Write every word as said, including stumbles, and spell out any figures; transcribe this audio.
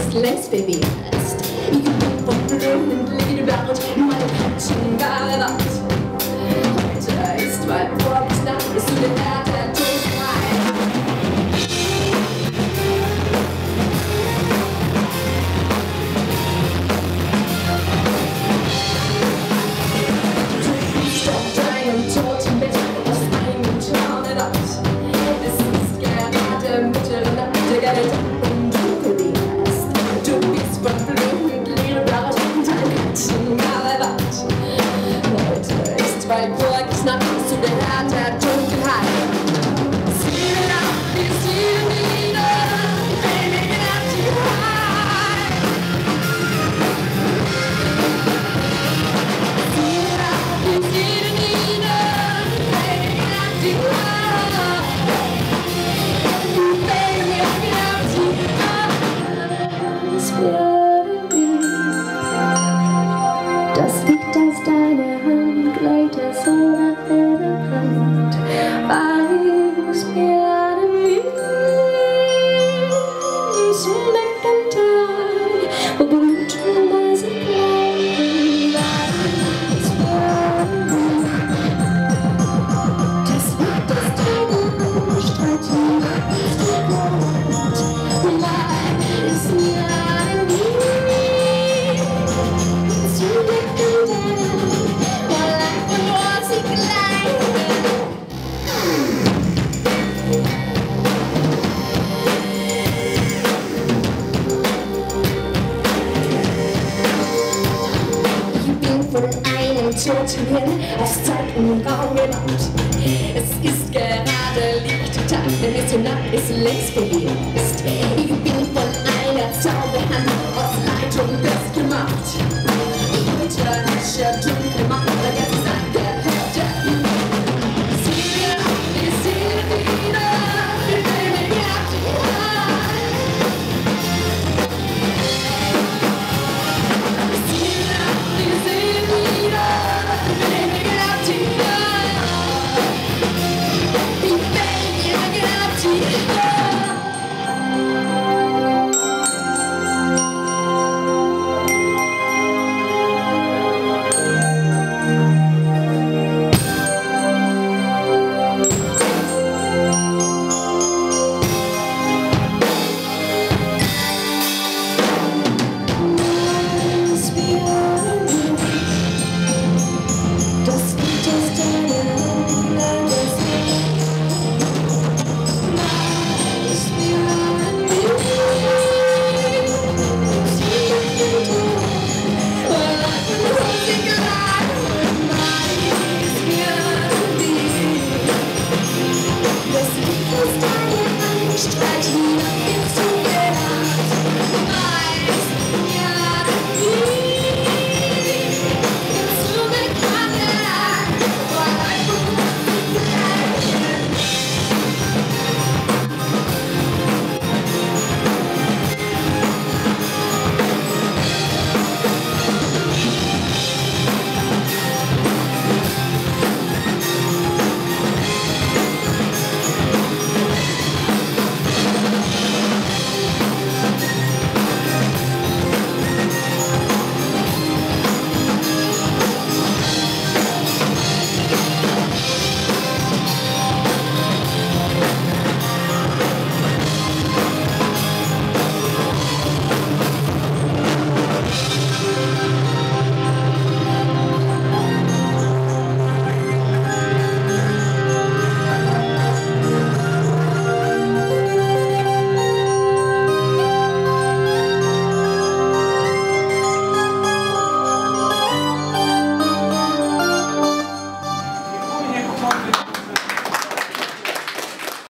ist längst verwehrt. Ich bin von blühend Liedeblatt, meine Katschen garant. Heute ist weit vor bis Nacht, ist du der Herr der Tod frei. Du liegst auf deinem Totenbett, aus einem Traumland. Es ist gerade Mitternacht, der Geld und Dunkle wärst. Du bist von blühend Liedeblatt, deine Katschen garant. Heute ist weit vor bis Nacht, ist du der Herr der Dunkelheit. See it out, you see me now, baby, get out to high. See it out, you see me now, baby, get out to high. Baby, get out to high. Es wäre mir, das liegt aus deiner Hand, Leute, so nach deiner Hand. Weiß mir an mir, ist ein Deckantei, wo Blut und Weise bleiben. Weiß mir, das liegt aus deiner Hand, streiten ist der Grund. Weiß mir an mir, ist ein Deckantei, wo lang und rosig bleiben. Von einem toten Hirn aus Zeit und Raum gemacht. Es ist gerade Licht, Tag, der Missionar ist längst verwirrt. Ich bin von einer Zauber